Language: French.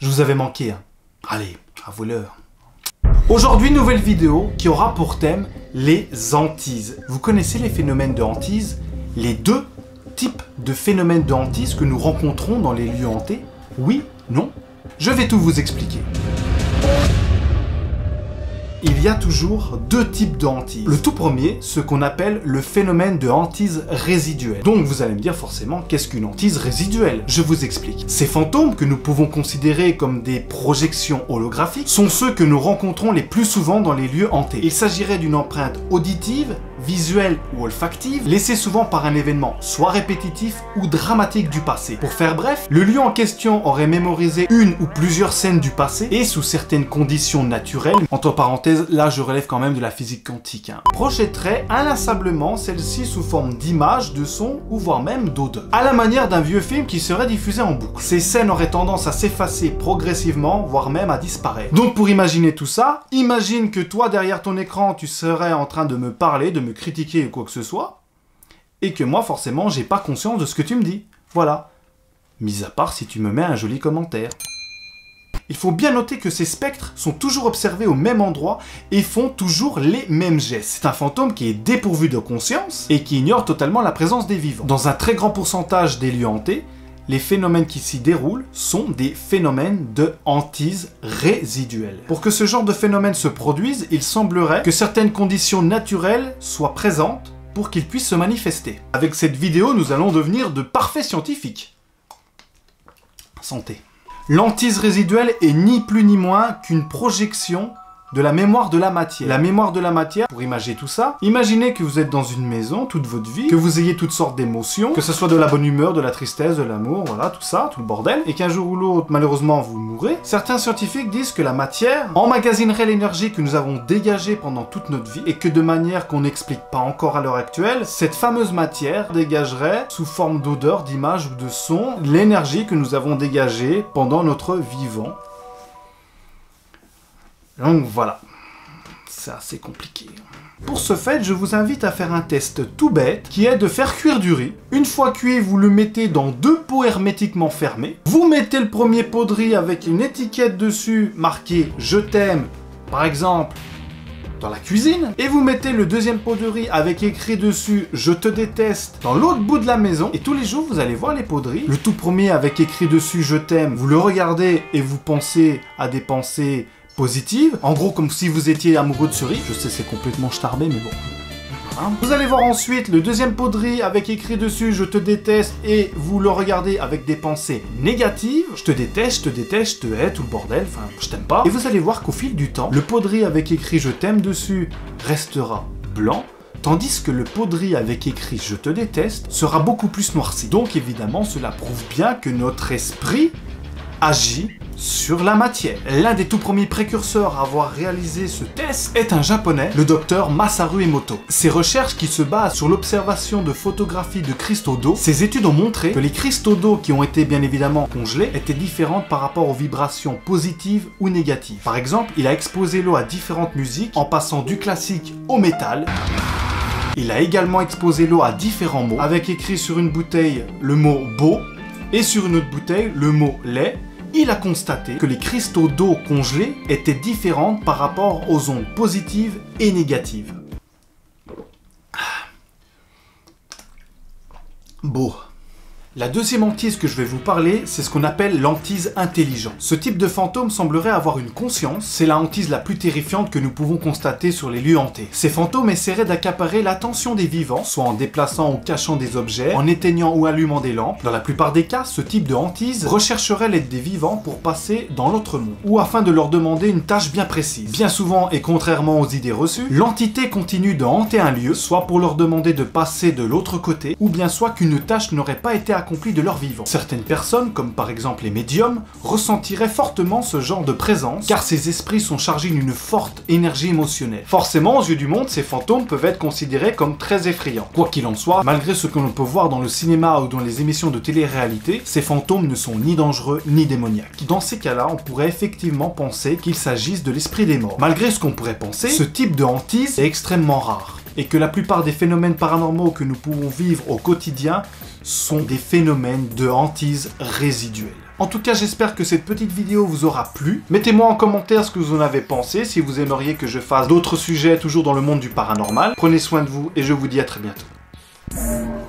Je vous avais manqué, hein. Allez, à vous l'heure. Aujourd'hui, nouvelle vidéo qui aura pour thème les hantises. Vous connaissez les phénomènes de hantise? Les deux types de phénomènes de hantise que nous rencontrons dans les lieux hantés? Oui? Non? Je vais tout vous expliquer. Il y a toujours deux types de hantises. Le tout premier, ce qu'on appelle le phénomène de hantise résiduelle. Donc vous allez me dire forcément, qu'est-ce qu'une hantise résiduelle? Je vous explique. Ces fantômes que nous pouvons considérer comme des projections holographiques sont ceux que nous rencontrons les plus souvent dans les lieux hantés. Il s'agirait d'une empreinte auditive, visuelle ou olfactive, laissée souvent par un événement soit répétitif ou dramatique du passé. Pour faire bref, le lieu en question aurait mémorisé une ou plusieurs scènes du passé et sous certaines conditions naturelles, entre parenthèses, là je relève quand même de la physique quantique, projetterait inlassablement celle-ci sous forme d'images, de sons ou voire même d'odeurs. À la manière d'un vieux film qui serait diffusé en boucle. Ces scènes auraient tendance à s'effacer progressivement, voire même à disparaître. Donc pour imaginer tout ça, imagine que toi derrière ton écran tu serais en train de me parler, de me critiquer ou quoi que ce soit, et que moi forcément j'ai pas conscience de ce que tu me dis. Voilà. Mis à part si tu me mets un joli commentaire. Il faut bien noter que ces spectres sont toujours observés au même endroit et font toujours les mêmes gestes. C'est un fantôme qui est dépourvu de conscience et qui ignore totalement la présence des vivants. Dans un très grand pourcentage des lieux hantés, les phénomènes qui s'y déroulent sont des phénomènes de hantise résiduelle. Pour que ce genre de phénomène se produise, il semblerait que certaines conditions naturelles soient présentes pour qu'ils puissent se manifester. Avec cette vidéo, nous allons devenir de parfaits scientifiques. Santé. L'hantise résiduelle est ni plus ni moins qu'une projection de la mémoire de la matière. La mémoire de la matière, pour imager tout ça, imaginez que vous êtes dans une maison toute votre vie, que vous ayez toutes sortes d'émotions, que ce soit de la bonne humeur, de la tristesse, de l'amour, voilà, tout ça, tout le bordel, et qu'un jour ou l'autre, malheureusement, vous mourrez. Certains scientifiques disent que la matière emmagasinerait l'énergie que nous avons dégagée pendant toute notre vie, et que de manière qu'on n'explique pas encore à l'heure actuelle, cette fameuse matière dégagerait, sous forme d'odeur, d'image ou de son, l'énergie que nous avons dégagée pendant notre vivant. Donc voilà, c'est assez compliqué. Pour ce fait, je vous invite à faire un test tout bête, qui est de faire cuire du riz. Une fois cuit, vous le mettez dans deux pots hermétiquement fermés. Vous mettez le premier pot de riz avec une étiquette dessus marquée « Je t'aime », par exemple, dans la cuisine. Et vous mettez le deuxième pot de riz avec écrit dessus « Je te déteste » dans l'autre bout de la maison. Et tous les jours, vous allez voir les pots de riz. Le tout premier avec écrit dessus « Je t'aime », vous le regardez et vous pensez à des pensées positive, en gros comme si vous étiez amoureux de ce riz. Je sais, c'est complètement starbé, mais bon. Voilà. Vous allez voir ensuite le deuxième pot de riz avec écrit dessus « Je te déteste » et vous le regardez avec des pensées négatives. Je te déteste, je te déteste, je te hais, tout le bordel, enfin, je t'aime pas. Et vous allez voir qu'au fil du temps, le pot de riz avec écrit « Je t'aime » dessus restera blanc, tandis que le pot de riz avec écrit « Je te déteste » sera beaucoup plus noirci. Donc évidemment, cela prouve bien que notre esprit agit sur la matière. L'un des tout premiers précurseurs à avoir réalisé ce test est un japonais, le docteur Masaru Emoto. Ses recherches qui se basent sur l'observation de photographies de cristaux d'eau, ses études ont montré que les cristaux d'eau qui ont été bien évidemment congelés étaient différentes par rapport aux vibrations positives ou négatives. Par exemple, il a exposé l'eau à différentes musiques en passant du classique au métal. Il a également exposé l'eau à différents mots, avec écrit sur une bouteille le mot beau et sur une autre bouteille le mot lait. Il a constaté que les cristaux d'eau congelés étaient différents par rapport aux ondes positives et négatives. Beau. La deuxième hantise que je vais vous parler, c'est ce qu'on appelle l'hantise intelligente. Ce type de fantôme semblerait avoir une conscience, c'est la hantise la plus terrifiante que nous pouvons constater sur les lieux hantés. Ces fantômes essaieraient d'accaparer l'attention des vivants, soit en déplaçant ou cachant des objets, en éteignant ou allumant des lampes. Dans la plupart des cas, ce type de hantise rechercherait l'aide des vivants pour passer dans l'autre monde, ou afin de leur demander une tâche bien précise. Bien souvent, et contrairement aux idées reçues, l'entité continue de hanter un lieu, soit pour leur demander de passer de l'autre côté, ou bien soit qu'une tâche n'aurait pas été accompli de leur vivant. Certaines personnes, comme par exemple les médiums, ressentiraient fortement ce genre de présence, car ces esprits sont chargés d'une forte énergie émotionnelle. Forcément, aux yeux du monde, ces fantômes peuvent être considérés comme très effrayants. Quoi qu'il en soit, malgré ce que l'on peut voir dans le cinéma ou dans les émissions de télé-réalité, ces fantômes ne sont ni dangereux ni démoniaques. Dans ces cas-là, on pourrait effectivement penser qu'il s'agisse de l'esprit des morts. Malgré ce qu'on pourrait penser, ce type de hantise est extrêmement rare. et que la plupart des phénomènes paranormaux que nous pouvons vivre au quotidien sont des phénomènes de hantise résiduelle. En tout cas, j'espère que cette petite vidéo vous aura plu. Mettez-moi en commentaire ce que vous en avez pensé, si vous aimeriez que je fasse d'autres sujets toujours dans le monde du paranormal. Prenez soin de vous et je vous dis à très bientôt.